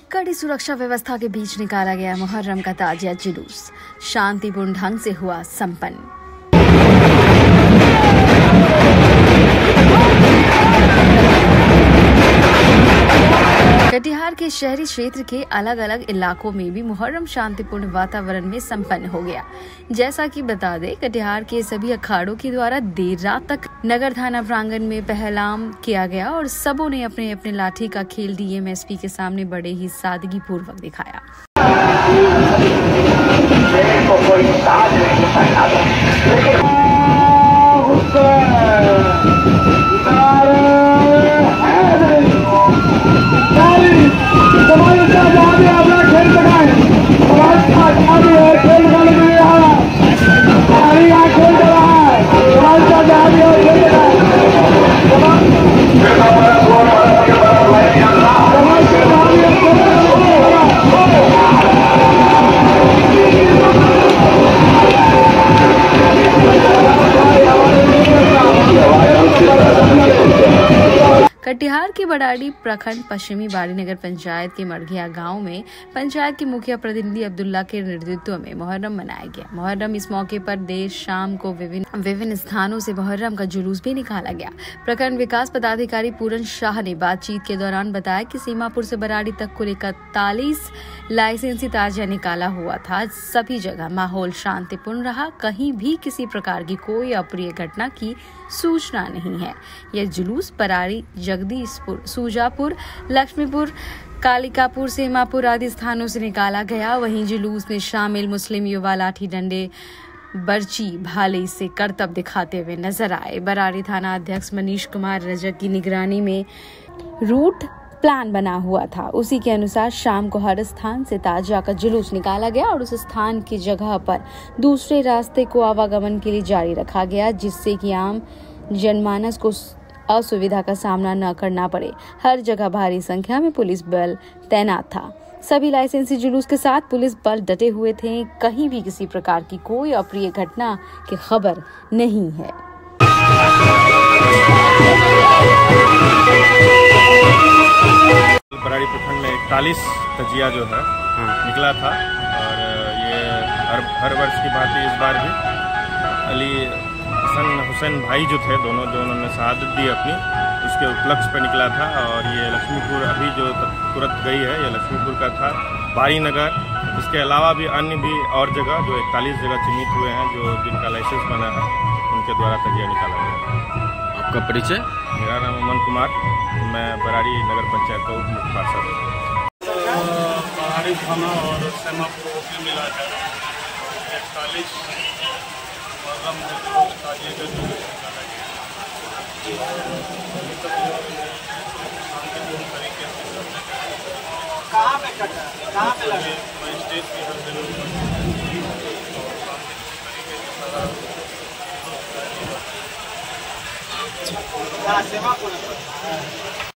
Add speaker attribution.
Speaker 1: कड़ी सुरक्षा व्यवस्था के बीच निकाला गया मुहर्रम का ताजिया जुलूस शांतिपूर्ण ढंग से हुआ संपन्न। कटिहार के शहरी क्षेत्र के अलग अलग इलाकों में भी मुहर्रम शांतिपूर्ण वातावरण में संपन्न हो गया। जैसा कि बता दें, कटिहार के सभी अखाड़ों के द्वारा देर रात तक नगर थाना प्रांगण में पहलाम किया गया और सबों ने अपने अपने लाठी का खेल डीएमएसपी के सामने बड़े ही सादगी पूर्वक दिखाया। कटिहार के बड़ाड़ी प्रखंड पश्चिमी बाड़ी नगर पंचायत के मड़घिया गांव में पंचायत के मुखिया प्रतिनिधि अब्दुल्ला के नेतृत्व में मुहर्रम मनाया गया। मुहर्रम इस मौके पर देर शाम को विभिन्न स्थानों से मुहर्रम का जुलूस भी निकाला गया। प्रखंड विकास पदाधिकारी पूरन शाह ने बातचीत के दौरान बताया कि सीमापुर से बराड़ी तक कुल 41 लाइसेंसी ताजिया निकाला हुआ था। सभी जगह माहौल शांतिपूर्ण रहा, कहीं भी किसी प्रकार की कोई अप्रिय घटना की सूचना नहीं है। यह जुलूस बराड़ी, जगदीशपुर, सूजापुर, लक्ष्मीपुर, कालिकापुर, सीमापुर आदि स्थानों से निकाला गया। वहीं जुलूस में शामिल मुस्लिम युवा लाठी डंडे, बर्ची, भाले से करतब दिखाते हुए नजर आए। बराड़ी थाना अध्यक्ष मनीष कुमार रजक की निगरानी में रूट प्लान बना हुआ था। उसी के अनुसार शाम को हर स्थान से ताजिया का जुलूस निकाला गया और उस स्थान की जगह पर दूसरे रास्ते को आवागमन के लिए जारी रखा गया, जिससे कि आम जनमानस को असुविधा का सामना न करना पड़े। हर जगह भारी संख्या में पुलिस बल तैनात था। सभी लाइसेंसी जुलूस के साथ पुलिस बल डटे हुए थे। कहीं भी किसी प्रकार की कोई अप्रिय घटना की खबर नहीं है।
Speaker 2: बराड़ी प्रखंड में 41 तजिया जो है निकला था और ये हर वर्ष की भांति इस बार भी अली हसन हुसैन भाई जो थे दोनों जो उन्होंने शहादत दी अपनी, उसके उपलक्ष्य पर निकला था। और ये लक्ष्मीपुर अभी जो तुरंत गई है, ये लक्ष्मीपुर का था, बाड़ी नगर, इसके अलावा भी अन्य भी और जगह जो 41 जगह चिन्हित हुए हैं जो जिनका लाइसेंस बना है, उनके द्वारा तजिया निकाला गया।
Speaker 3: आपका परिचय?
Speaker 2: मेरा नाम अमन कुमार, मैं बराड़ी नगर पंचायत का उप मुख्य पार्षद हूँ।
Speaker 4: बराड़ी थाना और सीमापुर को मिलाकर 41 मुहर्रम ताजिए का जुलूस निकाला गया। शांतिपूर्ण तरीके से कहाँ पे कटा, कहाँ पे लगे मजिस्ट्रेट की हर जगह शांतिपूर्ण तरीके से सारा